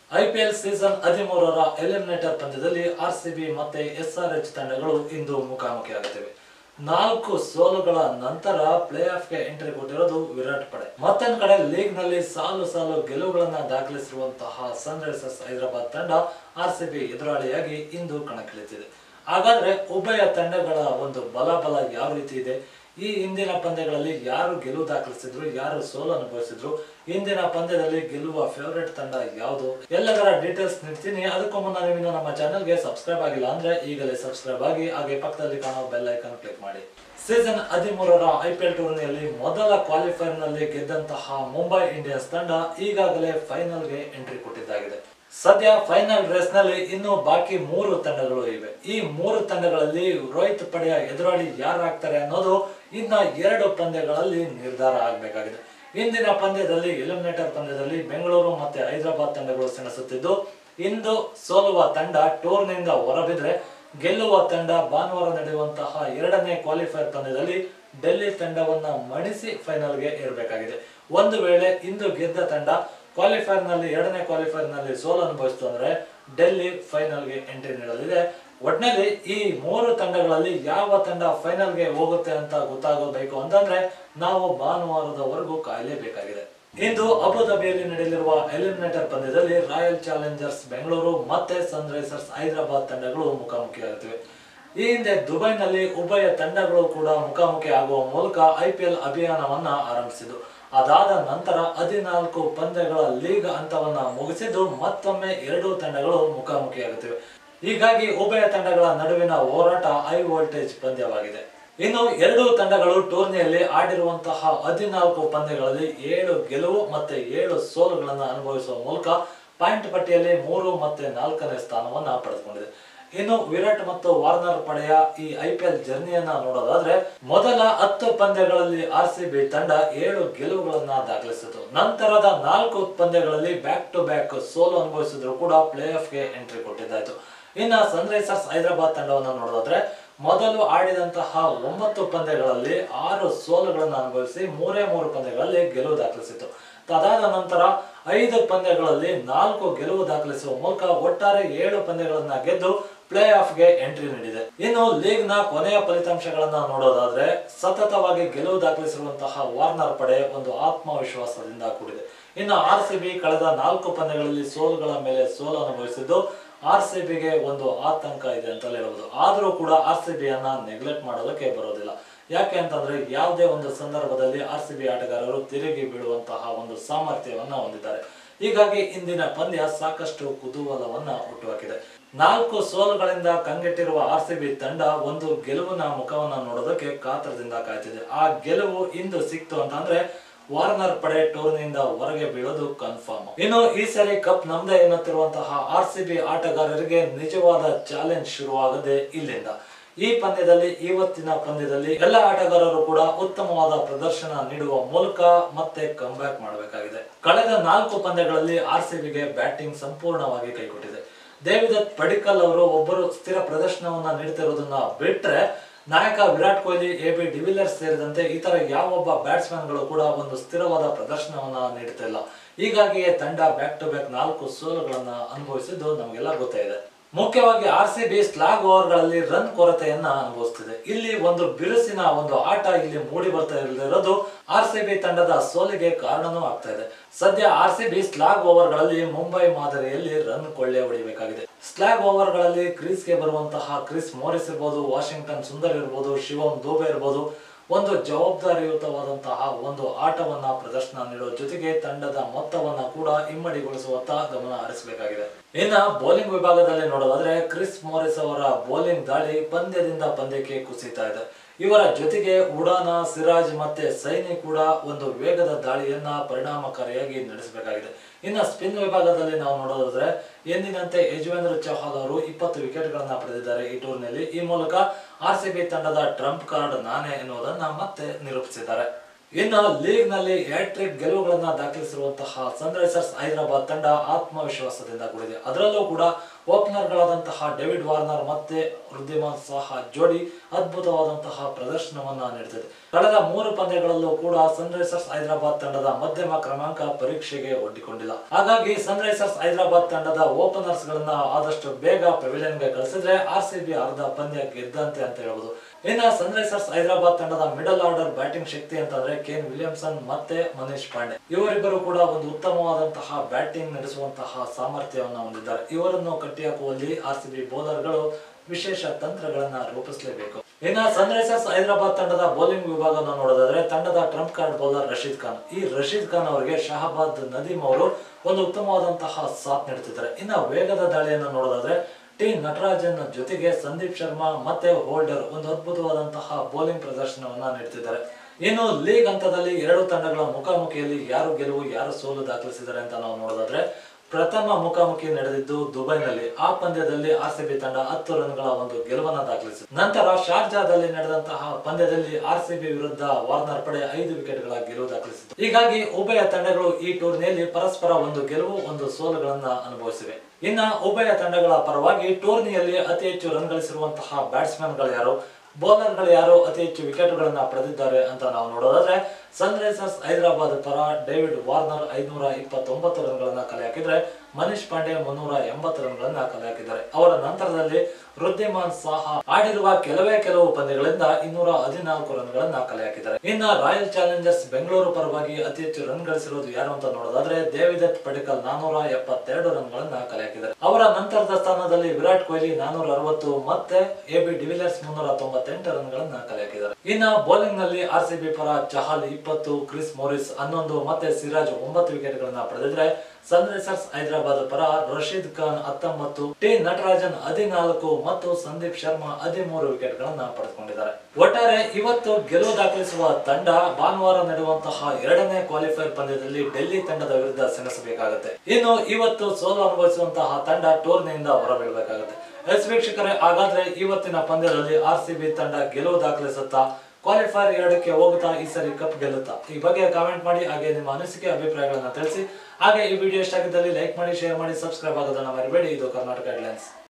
IPL season 13ರ eliminator ಪಂದ್ಯದಲ್ಲಿ RCB ಮತ್ತೆ ಎಸ್ಆರ್ಎಚ್ ತಂಡಗಳು ಇಂದು ಮುಖಾಮುಖಿಯಾಗುತ್ತಿವೆ. 4 ಸೋಲುಗಳ ನಂತರ ಪ್ಲೇ ಆಫ್ಗೆ ಎಂಟ್ರಿ ಕೊಟ್ಟಿರೋದು ವಿರಾಟ್ ಪಡೆ. ಮತ್ತೊಂದು ಕಡೆ ಲೀಗ್ ನಲ್ಲಿ ಸಾಲು ಗೆಲುವುಗಳನ್ನ ದಾಖಲಿಸಿರುವಂತಹ ಸನ್ರೈಸರ್ಸ್ ಹೈದರಾಬಾದ್ ತಂಡ ಆರ್ಸಿಬಿ ಎದುರಾಳಿಯಾಗಿ ಇಂದು ಕಣಕ್ಕಿಳಿದಿದೆ. ಹಾಗಾದ್ರೆ ಉಭಯ ತಂಡಗಳ ಒಂದು ಬಲ ಯಾವ ರೀತಿ ಇದೆ, ಈ ಇಂದಿನ ಪಂದ್ಯಗಳಲ್ಲಿ ಯಾರು ಗೆಲುವು ದಾಖಲಿಸಿದ್ರು, ಯಾರು ಸೋಲು ಅನುಭವಿಸಿದ್ರು, ಇಂದಿನ ಪಂದ್ಯದಲ್ಲಿ ಗೆಲ್ಲುವ ಫೇವರೇಟ್ ತಂಡ ಯಾವುದು, ಎಲ್ಲದರ ಡೀಟೇಲ್ಸ್ ನೀಡ್ತೀನಿ. ಅದಕ್ಕೂ ಮುನ್ನ ನೀವು ನಮ್ಮ ಚಾನೆಲ್ಗೆ ಸಬ್ಸ್ಕ್ರೈಬ್ ಆಗಿಲ್ಲ ಅಂದ್ರೆ ಈಗಲೇ ಸಬ್ಸ್ಕ್ರೈಬ್ ಆಗಿ, ಹಾಗೆ ಪಕ್ಕದಲ್ಲಿ ಕಾಣೋ ಬೆಲ್ ಐಕಾನ್ ಕ್ಲಿಕ್ ಮಾಡಿ. ಸೀಸನ್ 13ರ ಐಪಿಎಲ್ ಟೂರ್ನಿಯಲ್ಲಿ ಮೊದಲ ಕ್ವಾಲಿಫೈರ್ ನಲ್ಲಿ ಗೆದ್ದಂತಹ ಮುಂಬೈ ಇಂಡಿಯನ್ಸ್ ತಂಡ ಈಗಾಗಲೇ ಫೈನಲ್ಗೆ ಎಂಟ್ರಿ ಕೊಟ್ಟಿದ್ದಾಗಿದೆ. ಸದ್ಯ ಫೈನಲ್ ರೇಸ್ ನಲ್ಲಿ ಇನ್ನು ಬಾಕಿ 3 ತಂಡಗಳು ಇವೆ. ಈ 3 ತಂಡಗಳಲ್ಲಿ ರೋಹಿತ್ ಪಡೆಯ ಎದುರಾಳಿ ಯಾರಾಗ್ತಾರೆ ಅನ್ನೋದು ಇನ್ನ 2 ಪಂದ್ಯಗಳಲ್ಲಿ ನಿರ್ಧಾರ ಆಗಬೇಕಾಗಿದೆ. ಇಂದಿನ ಪಂದ್ಯದಲ್ಲಿ ಎಲಿಮಿನೇಟರ್ ಪಂದ್ಯದಲ್ಲಿ ಬೆಂಗಳೂರು ಮತ್ತೆ ಹೈದರಾಬಾದ್ ತಂಡಗಳು ಸೆಣಸುತ್ತಿದ್ದು, ಇಂದು ಸೋಲುವ ತಂಡ ಟೂರ್ನಿಯಿಂದ ಹೊರಬಿದ್ರೆ ಗೆಲ್ಲುವ ತಂಡ ಭಾನುವಾರ ನಡೆಯುವಂತಹ 2ನೇ ಕ್ವಾಲಿಫೈರ್ ಪಂದ್ಯದಲ್ಲಿ ಡೆಲ್ಲಿ ತಂಡವನ್ನ ಮಣಿಸಿ ಫೈನಲ್ಗೆ ಏರಬೇಕಾಗಿದೆ. ಒಂದು ವೇಳೆ ಇಂದು ಗೆದ್ದ ತಂಡ ಕ್ವಾಲಿಫೈರ್ ನಲ್ಲಿ 2ನೇ ಕ್ವಾಲಿಫೈರ್ ನಲ್ಲಿ ಸೋಲು ಅನುಭವಿಸಿತು ಅಂದ್ರೆ ಡೆಲ್ಲಿ ಫೈನಲ್ಗೆ ಎಂಟ್ರಿ ನೀಡಲಿದೆ. ಒಟ್ಟಿನಲ್ಲಿ ಈ 3 ತಂಡಗಳಲ್ಲಿ ಯಾವ ತಂಡ ಫೈನಲ್ಗೆ ಹೋಗುತ್ತೆ ಅಂತ ಗೊತ್ತಾಗಬೇಕು ಅಂತಂದ್ರೆ ನಾವು ಭಾನುವಾರದವರೆಗೂ ಕಾಯಲೇಬೇಕಾಗಿದೆ. ಇಂದು ಅಬುಧಾಬಿಯಲ್ಲಿ ನಡೆಯಲಿರುವ ಎಲಿಮಿನೇಟರ್ ಪಂದ್ಯದಲ್ಲಿ ರಾಯಲ್ ಚಾಲೆಂಜರ್ಸ್ ಬೆಂಗಳೂರು ಮತ್ತೆ ಸನ್ರೈಸರ್ಸ್ ಹೈದರಾಬಾದ್ ತಂಡಗಳು ಮುಖಾಮುಖಿಯಾಗುತ್ತಿವೆ. ಈ ಹಿಂದೆ ದುಬೈನಲ್ಲಿ ಉಭಯ ತಂಡಗಳು ಕೂಡ ಮುಖಾಮುಖಿ ಆಗುವ ಮೂಲಕ ಐಪಿಎಲ್ ಅಭಿಯಾನವನ್ನ ಆರಂಭಿಸಿದ್ದು. ಅದಾದ ನಂತರ 14 ಪಂದ್ಯಗಳ ಲೀಗ್ ಹಂತವನ್ನ ಮುಗಿಸಿದ್ದು ಮತ್ತೊಮ್ಮೆ 2 ತಂಡಗಳು ಮುಖಾಮುಖಿಯಾಗುತ್ತಿವೆ. ಹೀಗಾಗಿ ಉಭಯ ತಂಡಗಳ ನಡುವಿನ ಹೋರಾಟ ಹೈ ವೋಲ್ಟೇಜ್ ಪಂದ್ಯವಾಗಿದೆ. ಇನ್ನು 2 ತಂಡಗಳು ಟೂರ್ನಿಯಲ್ಲಿ ಆಡಿರುವಂತಹ 14 ಪಂದ್ಯಗಳಲ್ಲಿ 7 ಗೆಲುವು ಮತ್ತೆ 7 ಸೋಲುಗಳನ್ನು ಅನುಭವಿಸುವ ಮೂಲಕ ಪಾಯಿಂಟ್ ಪಟ್ಟಿಯಲ್ಲಿ 3 ಮತ್ತೆ 4ನೇ ಸ್ಥಾನವನ್ನ ಪಡೆದುಕೊಂಡಿದೆ. ಇನ್ನು ವಿರಾಟ್ ಮತ್ತು ವಾರ್ನರ್ ಪಡೆಯ ಈ ಐಪಿಎಲ್ ಜರ್ನಿಯನ್ನ ನೋಡೋದಾದ್ರೆ ಮೊದಲ 10 ಪಂದ್ಯಗಳಲ್ಲಿ ಆರ್ಸಿಬಿ ತಂಡ 7 ಗೆಲುವುಗಳನ್ನ ದಾಖಲಿಸಿತು. ನಂತರದ 4 ಪಂದ್ಯಗಳಲ್ಲಿ ಬ್ಯಾಕ್ ಟು ಬ್ಯಾಕ್ ಸೋಲು ಅನುಭವಿಸಿದ್ರು ಕೂಡ ಪ್ಲೇ ಆಫ್ಗೆ ಎಂಟ್ರಿ ಕೊಟ್ಟಿದ್ದಾಯ್ತು. ಇನ್ನು ಸನ್ರೈಸರ್ಸ್ ಹೈದರಾಬಾದ್ ತಂಡವನ್ನು ನೋಡೋದಾದ್ರೆ ಮೊದಲು ಆಡಿದಂತಹ 9 ಪಂದ್ಯಗಳಲ್ಲಿ 6 ಸೋಲುಗಳನ್ನು ಅನುಭವಿಸಿ 3 ಪಂದ್ಯಗಳಲ್ಲಿ ಗೆಲುವು ದಾಖಲಿಸಿತು. ಅದಾದ ನಂತರ 5 ಪಂದ್ಯಗಳಲ್ಲಿ 4 ಗೆಲುವು ದಾಖಲಿಸುವ ಮೂಲಕ ಒಟ್ಟಾರೆ 7 ಪಂದ್ಯಗಳನ್ನ ಗೆದ್ದು ಪ್ಲೇ ಆಫ್ಗೆ ಎಂಟ್ರಿ ನೀಡಿದೆ. ಇನ್ನು ಲೀಗ್ ನ ಕೊನೆಯ ಫಲಿತಾಂಶಗಳನ್ನ ನೋಡೋದಾದ್ರೆ ಸತತವಾಗಿ ಗೆಲುವು ದಾಖಲಿಸಿರುವಂತಹ ವಾರ್ನರ್ ಪಡೆ ಒಂದು ಆತ್ಮವಿಶ್ವಾಸದಿಂದ ಕೂಡಿದೆ. ಇನ್ನು ಆರ್ಸಿಬಿ ಕಳೆದ 4 ಪಂದ್ಯಗಳಲ್ಲಿ ಸೋಲುಗಳ ಮೇಲೆ ಸೋಲು ಅನುಭವಿಸಿದ್ದು ಆರ್ಸಿಬಿಗೆ ಒಂದು ಆತಂಕ ಇದೆ ಅಂತಲೇ ಹೇಳಬಹುದು. ಆದ್ರೂ ಕೂಡ ಆರ್ಸಿಬಿಯನ್ನ ನೆಗ್ಲೆಕ್ಟ್ ಮಾಡೋದಕ್ಕೆ ಬರೋದಿಲ್ಲ. ಯಾಕೆ ಅಂತಂದ್ರೆ ಯಾವುದೇ ಒಂದು ಸಂದರ್ಭದಲ್ಲಿ ಆರ್ಸಿಬಿ ಆಟಗಾರರು ತಿರುಗಿ ಬೀಳುವಂತಹ ಒಂದು ಸಾಮರ್ಥ್ಯವನ್ನ ಹೊಂದಿದ್ದಾರೆ. ಹೀಗಾಗಿ ಇಂದಿನ ಪಂದ್ಯ ಸಾಕಷ್ಟು ಕುತೂಹಲವನ್ನ ಹುಟ್ಟುಹಾಕಿದೆ. 4 ಸೋಲುಗಳಿಂದ ಕಂಗೆಟ್ಟಿರುವ ಆರ್ಸಿಬಿ ತಂಡ ಒಂದು ಗೆಲುವಿನ ಮುಖವನ್ನ ನೋಡೋದಕ್ಕೆ ಕಾತರದಿಂದ ಕಾಯ್ತಿದೆ. ಆ ಗೆಲುವು ಇಂದು ಸಿಕ್ತು ಅಂತಂದ್ರೆ ವಾರ್ನರ್ ಪಡೆ ಟೂರ್ನಿಯಿಂದ ಹೊರಗೆ ಬೀಳೋದು ಕನ್ಫರ್ಮ್. ಇನ್ನು ಈ ಸರಿ ಕಪ್ ನಮ್ದೇ ಎನ್ನುತ್ತಿರುವಂತಹ ಆರ್ಸಿಬಿ ಆಟಗಾರರಿಗೆ ನಿಜವಾದ ಚಾಲೆಂಜ್ ಶುರುವಾಗದೆ ಇಲ್ಲಿಂದ. ಇವತ್ತಿನ ಪಂದ್ಯದಲ್ಲಿ ಎಲ್ಲ ಆಟಗಾರರು ಕೂಡ ಉತ್ತಮವಾದ ಪ್ರದರ್ಶನ ನೀಡುವ ಮೂಲಕ ಮತ್ತೆ ಕಂಬ್ಯಾಕ್ ಮಾಡಬೇಕಾಗಿದೆ. ಕಳೆದ 4 ಪಂದ್ಯಗಳಲ್ಲಿ ಆರ್ಸಿಬಿಗೆ ಬ್ಯಾಟಿಂಗ್ ಸಂಪೂರ್ಣವಾಗಿ ಕೈಕೊಟ್ಟಿದೆ. ದೇವಿದತ್ ಪಡಿಕ್ಕಲ್ ಅವರು ಒಬ್ಬರು ಸ್ಥಿರ ಪ್ರದರ್ಶನವನ್ನ ನೀಡುತ್ತಿರುವುದನ್ನ ಬಿಟ್ರೆ ನಾಯಕ ವಿರಾಟ್ ಕೊಹ್ಲಿ, ಎಬಿ ಡಿವಿಲಿಯರ್ಸ್ ಸೇರಿದಂತೆ ಇತರ ಯಾವೊಬ್ಬ ಬ್ಯಾಟ್ಸ್ಮನ್ ಗಳು ಕೂಡ ಒಂದು ಸ್ಥಿರವಾದ ಪ್ರದರ್ಶನವನ್ನ ನೀಡುತ್ತಿಲ್ಲ. ಹೀಗಾಗಿಯೇ ತಂಡ ಬ್ಯಾಕ್ ಟು ಬ್ಯಾಕ್ 4 ಸೋಲುಗಳನ್ನ ಅನುಭವಿಸಿದ್ದು ನಮಗೆಲ್ಲ ಗೊತ್ತಿದೆ. ಮುಖ್ಯವಾಗಿ ಆರ್ಸಿಬಿ ಸ್ಲಾಗ್ ಓವರ್ ಗಳಲ್ಲಿ ರನ್ ಕೊರತೆಯನ್ನ ಅನುಭವಿಸುತ್ತಿದೆ. ಇಲ್ಲಿ ಒಂದು ಬಿರುಸಿನ ಒಂದು ಆಟ ಇಲ್ಲಿ ಮೂಡಿ ಬರ್ತಾ ಇರೋದು ಆರ್ಸಿಬಿ ತಂಡದ ಸೋಲಿಗೆ ಕಾರಣನೂ ಆಗ್ತಾ ಇದೆ. ಸದ್ಯ ಆರ್ಸಿಬಿ ಸ್ಲಾಗ್ ಓವರ್ ಗಳಲ್ಲಿ ಮುಂಬೈ ಮಾದರಿಯಲ್ಲಿ ರನ್ ಕೊಳ್ಳೆ ಹೊಡಿಬೇಕಾಗಿದೆ. ಸ್ಲಾಗ್ ಓವರ್ ಗಳಲ್ಲಿ ಕ್ರೀಸ್ ಗೆ ಬರುವಂತಹ ಕ್ರಿಸ್ ಮೋರಿಸ್ ಇರ್ಬೋದು, ವಾಷಿಂಗ್ಟನ್ ಸುಂದರ್ ಇರ್ಬೋದು, ಶಿವಮ್ ದೂಬೆ ಇರ್ಬೋದು, ಒಂದು ಜವಾಬ್ದಾರಿಯುತವಾದಂತಹ ಒಂದು ಆಟವನ್ನ ಪ್ರದರ್ಶನ ನೀಡುವ ಜೊತೆಗೆ ತಂಡದ ಮೊತ್ತವನ್ನ ಕೂಡ ಇಮ್ಮಡಿಗೊಳಿಸುವತ್ತ ಗಮನ ಹರಿಸಬೇಕಾಗಿದೆ. ಇನ್ನ ಬೌಲಿಂಗ್ ವಿಭಾಗದಲ್ಲಿ ನೋಡೋದಾದ್ರೆ ಕ್ರಿಸ್ ಮೋರಿಸ್ ಅವರ ಬೌಲಿಂಗ್ ದಾಳಿ ಪಂದ್ಯದಿಂದ ಪಂದ್ಯಕ್ಕೆ ಕುಸಿತಾ ಇದೆ. ಇವರ ಜೊತೆಗೆ ಉಡಾನ, ಸಿರಾಜ್ ಮತ್ತೆ ಸೈನಿ ಕೂಡ ಒಂದು ವೇಗದ ದಾಳಿಯನ್ನ ಪರಿಣಾಮಕಾರಿಯಾಗಿ ನಡೆಸಬೇಕಾಗಿದೆ. ಇನ್ನು ಸ್ಪಿನ್ ವಿಭಾಗದಲ್ಲಿ ನಾವು ನೋಡೋದಾದ್ರೆ ಎಂದಿನಂತೆ ಯಜುವೇಂದ್ರ ಚಹಲ್ ಅವರು 20 ವಿಕೆಟ್ ಗಳನ್ನ ಪಡೆದಿದ್ದಾರೆ ಈ ಟೂರ್ನಿಯಲ್ಲಿ. ಈ ಮೂಲಕ ಆರ್ಸಿಬಿ ತಂಡದ ಟ್ರಂಪ್ ಕಾರ್ಡ್ ನಾನೇ ಎನ್ನುವುದನ್ನ ಮತ್ತೆ ನಿರೂಪಿಸಿದ್ದಾರೆ. ಇನ್ನು ಲೀಗ್ ನಲ್ಲಿ ಹ್ಯಾಟ್ರಿಕ್ ಗೆಲುವುಗಳನ್ನ ದಾಖಲಿಸಿರುವಂತಹ ಸನ್ರೈಸರ್ಸ್ ಹೈದರಾಬಾದ್ ತಂಡ ಆತ್ಮವಿಶ್ವಾಸದಿಂದ ಕೂಡಿದೆ. ಅದರಲ್ಲೂ ಕೂಡ ಓಪನರ್ ಗಳಾದಂತಹ ಡೇವಿಡ್ ವಾರ್ನರ್ ಮತ್ತೆ ವೃದ್ಧಿಮಾನ್ ಸಾಹಾ ಜೋಡಿ ಅದ್ಭುತವಾದಂತಹ ಪ್ರದರ್ಶನವನ್ನ ನೀಡುತ್ತಿದೆ. ಕಳೆದ 3 ಪಂದ್ಯಗಳಲ್ಲೂ ಕೂಡ ಸನ್ರೈಸರ್ಸ್ ಹೈದರಾಬಾದ್ ತಂಡದ ಮಧ್ಯಮ ಕ್ರಮಾಂಕ ಪರೀಕ್ಷೆಗೆ ಒಡ್ಡಿಕೊಂಡಿಲ್ಲ. ಹಾಗಾಗಿ ಸನ್ರೈಸರ್ಸ್ ಹೈದರಾಬಾದ್ ತಂಡದ ಓಪನರ್ಸ್ ಗಳನ್ನ ಆದಷ್ಟು ಬೇಗ ಪೆವಿಲಿಯನ್ ಗೆ ಕಳಿಸಿದ್ರೆ ಆರ್ಸಿಬಿ ಅರ್ಧ ಪಂದ್ಯ ಗೆದ್ದಂತೆ ಅಂತ ಹೇಳ್ಬೋದು. ಇನ್ನು ಸನ್ರೈಸರ್ಸ್ ಹೈದರಾಬಾದ್ ತಂಡದ ಮಿಡಲ್ ಆರ್ಡರ್ ಬ್ಯಾಟಿಂಗ್ ಶಕ್ತಿ ಅಂತಂದ್ರೆ ಕೇನ್ ವಿಲಿಯಮ್ಸನ್ ಮತ್ತೆ ಮನೀಶ್ ಪಾಂಡೆ ಇವರಿಬ್ಬರು ಕೂಡ ಒಂದು ಉತ್ತಮವಾದಂತಹ ಬ್ಯಾಟಿಂಗ್ ನಡೆಸುವಂತಹ ಸಾಮರ್ಥ್ಯವನ್ನು ಹೊಂದಿದ್ದಾರೆ. ಇವರನ್ನು ಕಟ್ಟಿಹಾಕುವಲ್ಲಿ ಆರ್ಸಿಬಿ ಬೌಲರ್ಗಳು ವಿಶೇಷ ತಂತ್ರಗಳನ್ನ ರೂಪಿಸಲೇಬೇಕು. ಇನ್ನು ಸನ್ರೈಸರ್ಸ್ ಹೈದರಾಬಾದ್ ತಂಡದ ಬೌಲಿಂಗ್ ವಿಭಾಗವನ್ನು ನೋಡೋದಾದ್ರೆ ತಂಡದ trump card bowler Rashid Khan. ಈ ರಶೀದ್ ಖಾನ್ ಅವರಿಗೆ ಶಹಬಾದ್ ನದೀಮ್ ಅವರು ಒಂದು ಉತ್ತಮವಾದಂತಹ ಸಾಥ್ ನೀಡುತ್ತಿದ್ದಾರೆ. ಇನ್ನು ವೇಗದ ದಾಳಿಯನ್ನು ನೋಡೋದಾದ್ರೆ ಟಿ ನಟರಾಜನ್ ಜೊತೆಗೆ ಸಂದೀಪ್ ಶರ್ಮಾ ಮತ್ತೆ ಹೋಲ್ಡರ್ ಒಂದು ಅದ್ಭುತವಾದಂತಹ ಬೌಲಿಂಗ್ ಪ್ರದರ್ಶನವನ್ನ ನೀಡುತ್ತಿದ್ದಾರೆ. ಇನ್ನು ಲೀಗ್ ಹಂತದಲ್ಲಿ 2 ತಂಡಗಳ ಮುಖಾಮುಖಿಯಲ್ಲಿ ಯಾರು ಗೆಲುವು ಯಾರು ಸೋಲು ದಾಖಲಿಸಿದ್ದಾರೆ ಅಂತ ನಾವು ನೋಡೋದಾದ್ರೆ ಪ್ರಥಮ ಮುಖಾಮುಖಿ ನಡೆದಿದ್ದು ದುಬೈನಲ್ಲಿ. ಆ ಪಂದ್ಯದಲ್ಲಿ ಆರ್ಸಿಬಿ ತಂಡ 10 ರನ್ಗಳ ಒಂದು ಗೆಲುವನ್ನ ದಾಖಲಿಸಿತು. ನಂತರ ಶಾರ್ಜಾದಲ್ಲಿ ನಡೆದಂತಹ ಪಂದ್ಯದಲ್ಲಿ ಆರ್ಸಿಬಿ ವಿರುದ್ಧ ವಾರ್ನರ್ ಪಡೆ 5 ವಿಕೆಟ್ಗಳ ಗೆಲುವು ದಾಖಲಿಸಿತು. ಹೀಗಾಗಿ ಉಭಯ ತಂಡಗಳು ಈ ಟೂರ್ನಿಯಲ್ಲಿ ಪರಸ್ಪರ ಒಂದು ಗೆಲುವು ಒಂದು ಸೋಲುಗಳನ್ನ ಅನುಭವಿಸಿವೆ. ಇನ್ನ ಉಭಯ ತಂಡಗಳ ಪರವಾಗಿ ಟೂರ್ನಿಯಲ್ಲಿ ಅತಿ ಹೆಚ್ಚು ರನ್ ಗಳಿಸಿರುವಂತಹ ಬ್ಯಾಟ್ಸ್ಮನ್ ಗಳು ಯಾರು, ಬೌಲರ್ ಗಳು ಯಾರು ಅತಿ ಹೆಚ್ಚು ವಿಕೆಟ್ ಗಳನ್ನ ಪಡೆದಿದ್ದಾರೆ ಅಂತ ನಾವು ನೋಡೋದಾದ್ರೆ ಸನ್ರೈಸರ್ಸ್ ಹೈದರಾಬಾದ್ ಪರ ಡೇವಿಡ್ ವಾರ್ನರ್ 529 ರನ್ಗಳನ್ನ ಕಲೆ ಹಾಕಿದ್ರೆ ಮನೀಶ್ ಪಾಂಡೆ 380 ರನ್ಗಳನ್ನ ಕಲೆ ಹಾಕಿದ್ದಾರೆ. ಅವರ ನಂತರದಲ್ಲಿ ವೃದ್ಧಿಮಾನ್ ಸಾಹಾ ಆಡಿರುವ ಕೆಲವು ಪಂದ್ಯಗಳಿಂದ 214 ರನ್ಗಳನ್ನ ಕಲೆ ಹಾಕಿದ್ದಾರೆ. ಇನ್ನು ರಾಯಲ್ ಚಾಲೆಂಜರ್ಸ್ ಬೆಂಗಳೂರು ಪರವಾಗಿ ಅತಿ ಹೆಚ್ಚು ರನ್ ಗಳಿಸಿರುವುದು ಯಾರು ಅಂತ ನೋಡೋದಾದ್ರೆ ದೇವಿದತ್ ಪಡಿಕಲ್ 472 ರನ್ಗಳನ್ನ ಕಲೆ ಹಾಕಿದ್ದಾರೆ. ಅವರ ನಂತರದ ಸ್ಥಾನದಲ್ಲಿ ವಿರಾಟ್ ಕೊಹ್ಲಿ 460 ಮತ್ತೆ ಎಬಿ ಡಿವಿಲಿಯರ್ಸ್ 398 ರನ್ಗಳನ್ನ ಕಲೆ ಹಾಕಿದ್ದಾರೆ. ಇನ್ನು ಬೌಲಿಂಗ್ ನಲ್ಲಿ ಆರ್ಸಿಬಿ ಪರ ಚಹಲ್ 20, ಕ್ರಿಸ್ ಮೋರಿಸ್ 11 ಮತ್ತೆ ಸಿರಾಜ್ 9 ವಿಕೆಟ್ ಗಳನ್ನ ಪಡೆದಿದ್ರೆ ಸನ್ರೈಸರ್ಸ್ ಹೈದರಾಬಾದ್ ಪರ ರಶೀದ್ ಖಾನ್ 19, ಟಿ ನಟರಾಜನ್ 14 ಮತ್ತು ಸಂದೀಪ್ ಶರ್ಮಾ 13 ವಿಕೆಟ್ ಗಳನ್ನ ಪಡೆದುಕೊಂಡಿದ್ದಾರೆ. ಒಟ್ಟಾರೆ ಇವತ್ತು ಗೆಲುವು ದಾಖಲಿಸುವ ತಂಡ ಭಾನುವಾರ ನಡೆಯುವಂತಹ 2ನೇ ಕ್ವಾಲಿಫೈರ್ ಪಂದ್ಯದಲ್ಲಿ ಡೆಲ್ಲಿ ತಂಡದ ವಿರುದ್ಧ ಸೆಣಸಬೇಕಾಗುತ್ತೆ. ಇನ್ನು ಇವತ್ತು ಸೋಲು ಅನುಭವಿಸುವಂತಹ ತಂಡ ಟೂರ್ನಿಯಿಂದ ಹೊರಬೀಳಬೇಕಾಗುತ್ತೆ. ವೀಕ್ಷಕರೇ, ಹಾಗಾದ್ರೆ ಇವತ್ತಿನ ಪಂದ್ಯದಲ್ಲಿ ಆರ್ಸಿಬಿ ತಂಡ ಗೆಲುವು ದಾಖಲಿಸುತ್ತಾ, ಕ್ವಾಲಿಫೈರ್ 2ಕ್ಕೆ ಹೋಗುತ್ತಾ, ಈ ಸರಿ ಕಪ್ ಗೆಲ್ಲುತ್ತಾ? ಈ ಬಗ್ಗೆ ಕಾಮೆಂಟ್ ಮಾಡಿ, ಹಾಗೆ ನಿಮ್ಮ ಅನಿಸಿಕೆ ಅಭಿಪ್ರಾಯಗಳನ್ನ ತಿಳಿಸಿ. ಹಾಗೆ ಈ ವಿಡಿಯೋ ಇಷ್ಟ ಆಗಿದ್ದಲ್ಲಿ ಲೈಕ್ ಮಾಡಿ, ಶೇರ್ ಮಾಡಿ, ಸಬ್ಸ್ಕ್ರೈಬ್ ಆಗೋದನ್ನ ಮರಿಬೇಡಿ. ಇದು ಕರ್ನಾಟಕ ಹೆಡ್ಲೈನ್ಸ್.